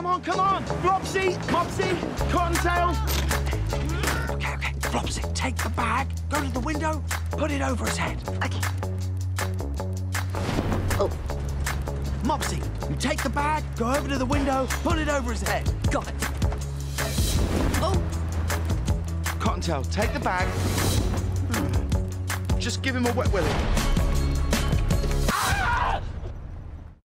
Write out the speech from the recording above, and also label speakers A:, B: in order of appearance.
A: on, come on! Flopsy, Mopsy, Cottontail!
B: Okay. Flopsy, take the bag, go to the window, put it over his head.
C: Okay. Oh,
B: Mopsy, you take the bag, go over to the window, put it over his head.
C: got it. Oh,
A: Cottontail, take the bag. Just give him a wet willy.